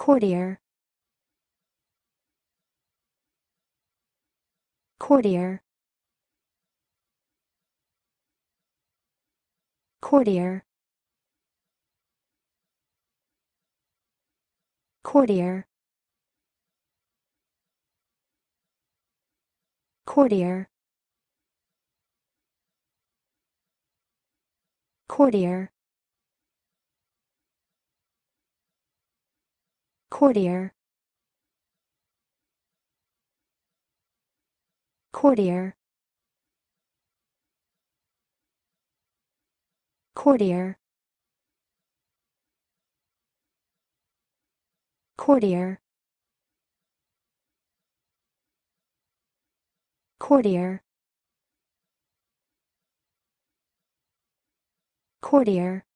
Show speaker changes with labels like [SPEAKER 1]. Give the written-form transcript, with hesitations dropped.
[SPEAKER 1] Cordier. Cordier. Cordier. Cordier. Cordier. Cordier. Cordier. Cordier. Cordier. Cordier. Cordier. Cordier.